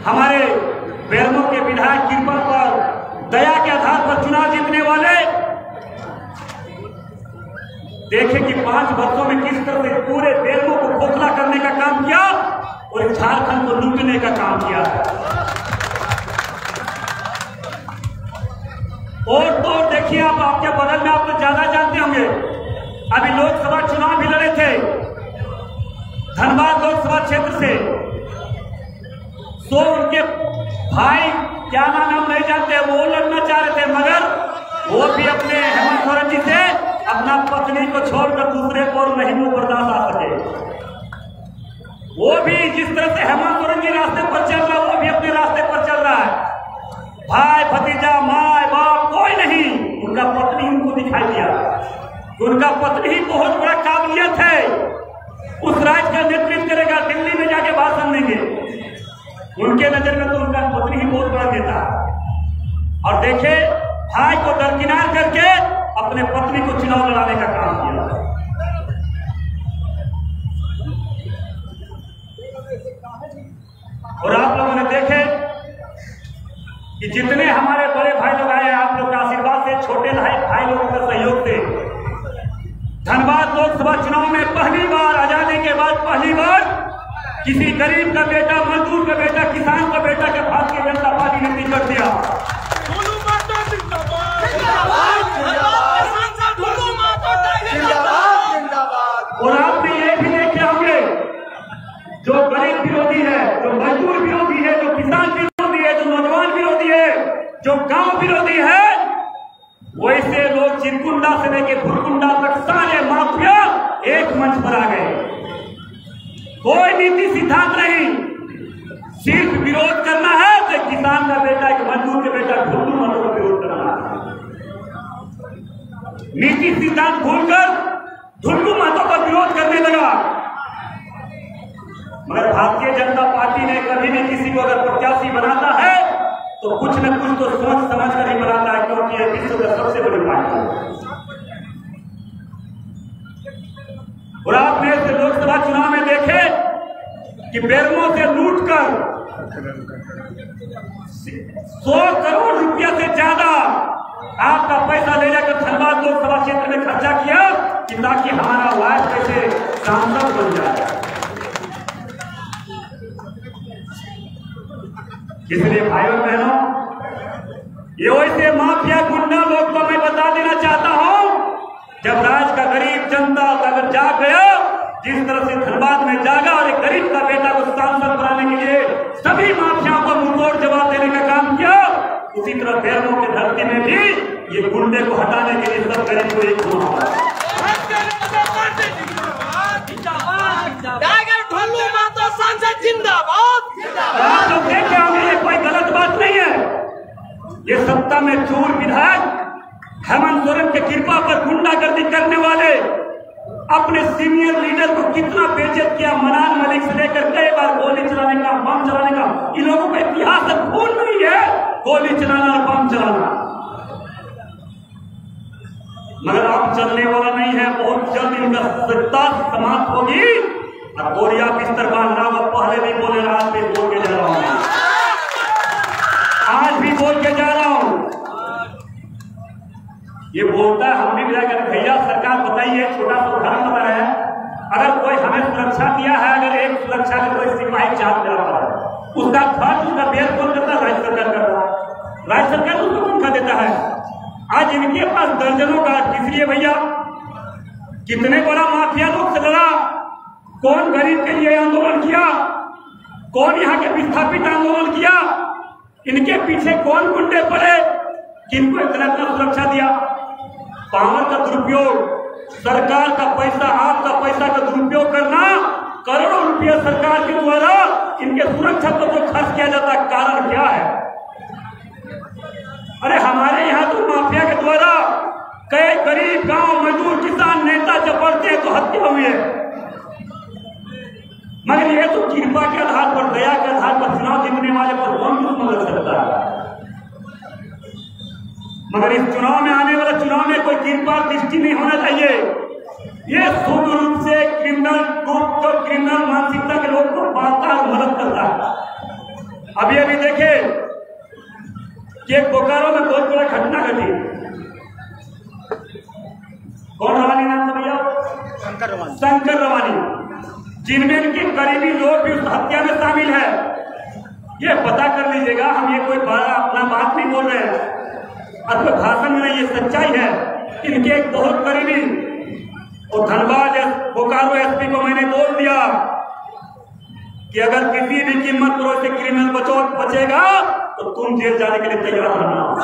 हमारे बेरमो के विधायक कृपा पर दया के आधार पर चुनाव जीतने वाले देखे कि 5 वर्षों में किस तरह से पूरे बेरमो को खोखला करने का काम किया और झारखंड को लूटने का काम किया है। और तो देखिए आप आपके बगल में आप लोग ज्यादा जानते होंगे, अभी लोकसभा चुनाव भी लड़े थे धनबाद लोकसभा क्षेत्र से, तो उनके भाई क्या नाम नहीं जानते वो लड़ना चाह रहे थे, मगर वो भी अपने हेमंत सोरेन जी से अपना पत्नी को छोड़कर दूसरे को और नहीं वो बर्दाश्त आ सके। वो भी जिस तरह से हेमंत सोरेन जी रास्ते पर चल रहा है वो भी अपने रास्ते पर चल रहा है। भाई भतीजा माए बाप कोई नहीं, उनका पत्नी उनको दिखाई दिया। उनका पत्नी ही बहुत बड़ा काबिलियत है, उस राज्य का नेतृत्व करेगा, दिल्ली में जाके भाषण देंगे। उनके नजर में तो उनका पत्नी ही बहुत बड़ा नेता है। और देखे भाई को दरकिनार करके अपने पत्नी को चुनाव लड़ाने का काम किया। और आप लोगों ने देखे कि जितने हमारे बड़े भाई लोग आए, आप लोग का आशीर्वाद से, छोटे भाई लोगों के सहयोग से धनबाद लोकसभा चुनाव में पहली बार, आजादी के बाद पहली बार किसी गरीब का बेटा, मजदूर का बेटा, किसान का बेटा के भारतीय जनता पार्टी ने टिकट दिया। और आपने ये भी देखे होंगे, जो गरीब विरोधी है, जो मजदूर विरोधी है, जो किसान विरोधी है, जो नौजवान विरोधी है, जो गांव विरोधी है, वैसे लोग चिरकुंडा से लेकर फुरकुंडा तक सारे माफिया एक मंच पर आ गए। कोई नीति सिद्धांत नहीं, सिर्फ विरोध करना है तो किसान का बेटा, एक मजदूर के बेटा, झुल्लू वालों का विरोध करना है। नीति सिद्धांत भूलकर झुल्लू महतो का विरोध करने लगा। मगर भारतीय जनता पार्टी ने कभी भी किसी को अगर प्रत्याशी बनाता है तो कुछ न कुछ तो सोच समझ कर ही बनाता है, क्योंकि यह विश्व का सबसे बड़ी पार्टी है। और आपने इस लोकसभा चुनाव में देखे कि बेरमो से लूटकर 100 करोड़ रुपया से ज्यादा आपका पैसा ले जाकर धनबाद लोकसभा क्षेत्र में खर्चा किया कि ताकि हमारा वार्ड कैसे सांसद बन जाए। इसलिए भाइयों बहनों, ये वैसे माफिया गुंडा लोग तो मैं बता देना चाहता हूं, जब राज्य का गरीब जनता अगर जाग गया, जिस तरह से धनबाद में जागा और एक गरीब का बेटा को सांसद बनाने के लिए सभी माफियाओं को मुंहतोड़ जवाब देने का काम किया, उसी तरह बेरमो की धरती में भी ये गुंडे को हटाने के लिए सब गरीब को एक हुआ। आप लोग देखे होंगे, ये कोई गलत बात नहीं है। ये सत्ता में चोर विधायक हेमंत सोरेन के कृपा पर गुंडागर्दी करने वाले अपने सीनियर लीडर को कितना बेइज्जत किया। मनान मलिक से लेकर कई बार गोली चलाने का, बम चलाने का, इन लोगों को इतिहास भूल नहीं है, गोली चलाना और बम चलाना। मगर अब चलने वाला नहीं है, बहुत जल्द इनका सत्ता समाप्त होगी। और बोरिया बिस्तर बांध रहा हूं, पहले भी बोले रहा, आज भी बोल के जा रहा हूं, आज भी बोल के जा रहा हूं। ये बोलता है, हम भी भैया सरकार बताइए, छोटा सा उदाहरण बता रहे हैं, अगर कोई हमें सुरक्षा दिया है, अगर एक सुरक्षा में कोई सिपाही चार्ज दे रहा है, उसका खर्च, उसका बेर कौन करता है? राज्य सरकार कर रहा है। राज्य सरकार उसको कौन खा देता है? आज इनके पास दर्जनों का, इसलिए भैया कितने बड़ा माफिया लोग से लड़ा, कौन गरीब के लिए आंदोलन किया, कौन यहाँ के विस्थापित आंदोलन किया, इनके पीछे कौन गुंडे पड़े, किनको इतना सुरक्षा दिया। पावर का दुरुपयोग, सरकार का पैसा, आपका पैसा का दुरुपयोग करना, करोड़ों रुपया सरकार के द्वारा इनके सुरक्षा पर जो खर्च किया जाता है, कारण क्या है? अरे हमारे यहाँ तो माफिया के द्वारा कई गरीब गांव मजदूर किसान नेता जब बढ़ते हैं तो हत्या हुई है। मगर ये तो कृपा के आधार पर, दया के आधार पर चुनाव जीतने वाले पर कौन दुश्मन लग सकता है? मगर इस चुनाव में, आने वाला चुनाव में कोई कृपा दृष्टि नहीं होना चाहिए। ये शुद्ध रूप से क्रिमिनल ग्रुप, क्रिमिनल मानसिकता के लोग को बांटता और मदद करता है। अभी अभी देखे कि एक बोकारो में बहुत बड़ा घटना घटी। कौन रवानी नाम था भैया? शंकर रवानी, जिनमें इनके करीबी लोग भी उस हत्या में शामिल है। ये पता कर लीजिएगा, हम ये कोई बड़ा अपना बात नहीं बोल रहे हैं और कोई भाषण में नहीं, ये सच्चाई है। इनके एक बहुत करीबी और धनबाद बोकारो एसपी को मैंने बोल दिया कि अगर किसी भी कीमत पर से क्रिमिनल बचेगा तो तुम जेल जाने के लिए तैयार रहना।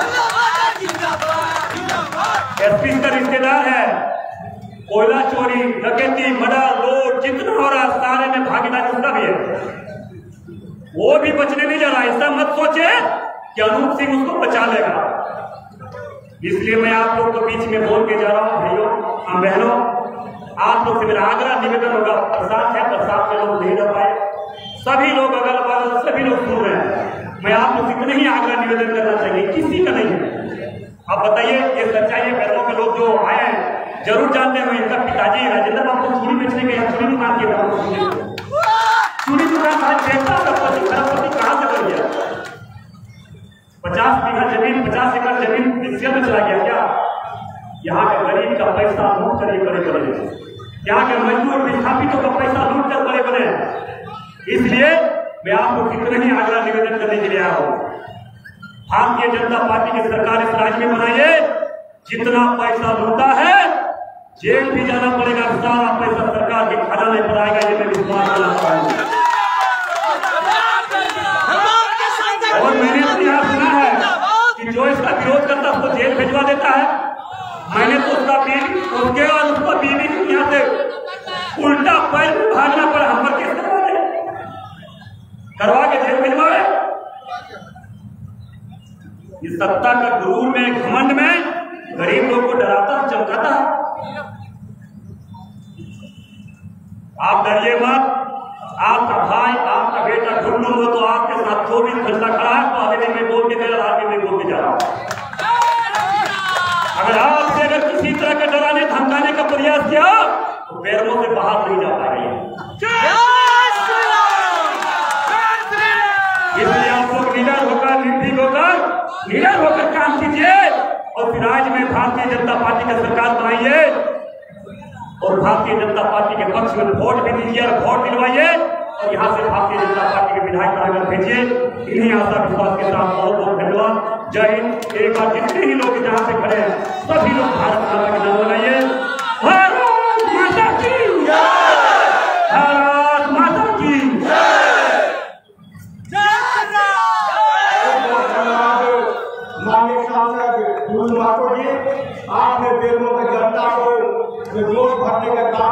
एसपी का रिश्तेदार है, कोयला चोरी, डकैती, मर्डर, लूट जितना हो रहा सारे में भागीदार उसका भी है। वो भी बचने नहीं जा रहा। ऐसा मत सोचे कि अनूप सिंह उसको बचा लेगा। इसलिए मैं आप लोग को बीच में बोल के जा रहा हूँ, भाइयों हम बहनों, आप लोग से मेरा आग्रह निवेदन होगा। प्रसाद है, प्रसाद में लोग नहीं रह पाए, सभी लोग अगल बगल सभी लोग सुन रहे हैं। मैं आप लोग से इतना ही आग्रह निवेदन करना चाहिए, किसी का नहीं है। आप बताइए, ये सच्चाई है। पैरों के लोग जो आए हैं जरूर जानते हैं, इनका पिताजी राजेंद्र बाबू को चूड़ी बेचने गए, चूड़ी दुकान की चूड़ी दुकान आज बेचता खराबपति कहां से कर गया? 50 बीघा जमीन, 50 एकड़ जमीन हिस्से में चला गया क्या? यहाँ के गरीब का पैसा लूट कर ये बड़े बने, यहाँ के मजदूर विस्थापितों का पैसा लूट कर बड़े बने। इसलिए मैं आपको कितना ही आग्रह निवेदन करने के लिए आया हूं, भारतीय जनता पार्टी की सरकार इस राज्य में बनाइए। जितना पैसा लूटा है जेल भी जाना पड़ेगा, सारा पैसा सरकार के खजाने पर आएगा, ये मैं विश्वास दिलाता हूं। और मैंने इतिहास सुना है कि जो इसका विरोध करता है उसको जेल भिजवा देता है। मैंने तो उसका बीवी, उसके और उसका बीवी को यहाँ से उल्टा पैर में भागना पड़ा, हम पर केस करवा के जेल भिजवाए। इस सत्ता का गुरूर में, घमंड में गरीब लोग को डराता और चमकाता है। आप डरिए मत, आपका भाई, आपका बेटा ढूंढ हो तो आपके साथ 24 घंटा खड़ा है। तो आगे में बोल के दे रहा, आगे में बोल के जा रहा हूं। अगर आपसे अगर किसी तरह के डराने धमकाने का प्रयास किया तो पैरों से बाहर नहीं जा पाएंगे। इसलिए आप लोग निडर होकर, निर्भीक होकर, निडर होकर काम कीजिए और फिर राज्य में भारतीय जनता पार्टी का सरकार बनाइए और भारतीय जनता पार्टी के पक्ष में वोट भी दीजिए और वोट दिलवाइए और यहाँ से भारतीय जनता पार्टी के विधायक बनाकर भेजिए। इन्हीं आशा विश्वास के साथ बहुत बहुत धन्यवाद। जय हिंद। एक बार जितने ही लोग जहाँ से खड़े हैं सभी लोग भारत माता के नाम बनाइए। भारत माता की जय, भारत माता की आपने बेरों की जनता को जोश भरने का काम